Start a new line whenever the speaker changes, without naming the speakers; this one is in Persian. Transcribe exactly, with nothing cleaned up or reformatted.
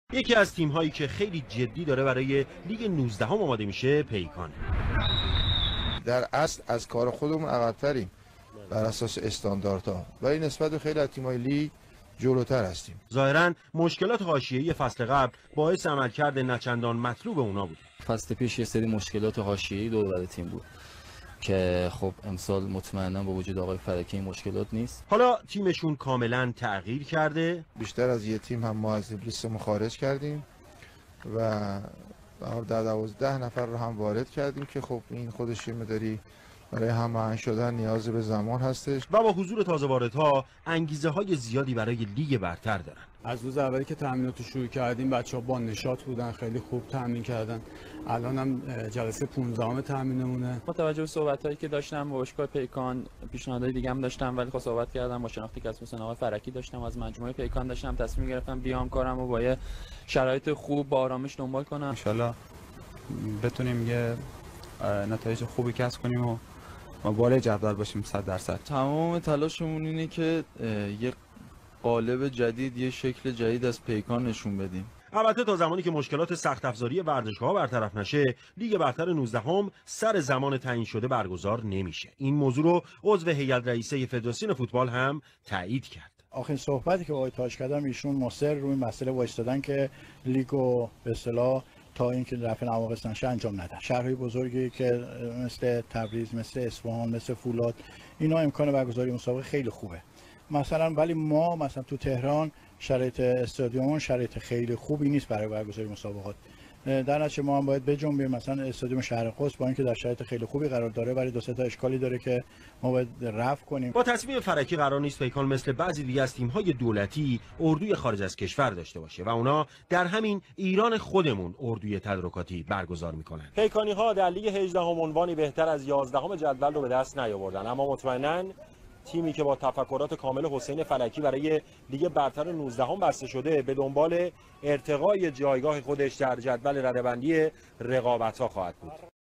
یکی از تیم‌هایی که خیلی جدی داره برای لیگ نوزدهم آماده میشه پیکان.
در اصل از کار خودمون عقب‌تریم بر اساس استانداردها، ولی نسبت به خیلی از تیم‌های لیگ جلوتر هستیم.
ظاهراً مشکلات حاشیه‌ای فصل قبل باعث عملکرد نچندان مطلوب اونا بود.
فصل پیش یه سری مشکلات حاشیه‌ای دور بر تیم بود که خب امسال مطمئنا با وجود آقای فلکی این مشکلات نیست.
حالا تیمشون کاملا تغییر کرده.
بیشتر از یه تیم هم ما از لیستمون خارج کردیم و در دوازده نفر رو هم وارد کردیم که خب این خودش یه مقداری برای هماهنگ شدن نیاز به زمان هستش
و با حضور تازه واردها انگیزه های زیادی برای لیگ برتر دارن.
از روز اولی که تمرینات رو شروع کردیم بچه‌ها با نشاط بودن، خیلی خوب تمرین کردن. الان هم جلسه پانزدهم تمرینمونه.
با توجه به صحبتایی که داشتم با باشگاه پیکان، پیشنهادهای دیگه هم داشتم ولی خب صحبت کردم با شناختی که از مثلا آقای فرکی داشتم، از مجموعه پیکان داشتم، تصمیم گرفتم بیام کارم رو با یه شرایط خوب با آرامش دنبال کنم.
ان شاءالله بتونیم یه نتایج خوبی کسب کنیم و ما بالای جدول باشیم صد درصد.
تمام تلاشمون اینه که یه قالب جدید، یه شکل جدید از پیکان نشون بدیم.
البته تا زمانی که مشکلات سخت افزاری ورزشگاه‌ها برطرف نشه، لیگ برتر نوزدهم سر زمان تعیین شده برگزار نمیشه. این موضوع رو عضو هیئت رئیسه فدراسیون فوتبال هم تایید کرد.
آخرین صحبتی که آقای تاج کردم ایشون مصر روی مسئله وایستادن که لیگو به اصطلاح تا اینکه رفع نواقص نشه انجام ندن. شهرهای بزرگی که مثل تبریز، مثل اصفهان، مثل فولاد، اینا امکان برگزاری مسابقه خیلی خوبه. مثلا ولی ما مثلا تو تهران شرایط استادیوم شرایط خیلی خوبی نیست برای برگزاری مسابقات. در نتیجه ما هم باید بجنبیم. مثلا استادیوم شهر قدس با اینکه در شرایط خیلی خوبی قرار داره ولی دو سه تا اشکالی داره که ما باید رفع کنیم.
با تصمیم فرکی قرار نیست پیکان مثل بعضی دیگه از تیم‌های دولتی اردوی خارج از کشور داشته باشه و اونا در همین ایران خودمون اردوی تدارکاتی برگزار میکنن. پیکانی‌ها در لیگ هجدهم عنوانی بهتر از یازدهم جدول رو به دست نیاوردن، اما مطمئناً تیمی که با تفکرات کامل حسین فلکی برای لیگ برتر نوزدهم بسته شده به دنبال ارتقای جایگاه خودش در جدول رده‌بندی رقابت‌ها خواهد بود.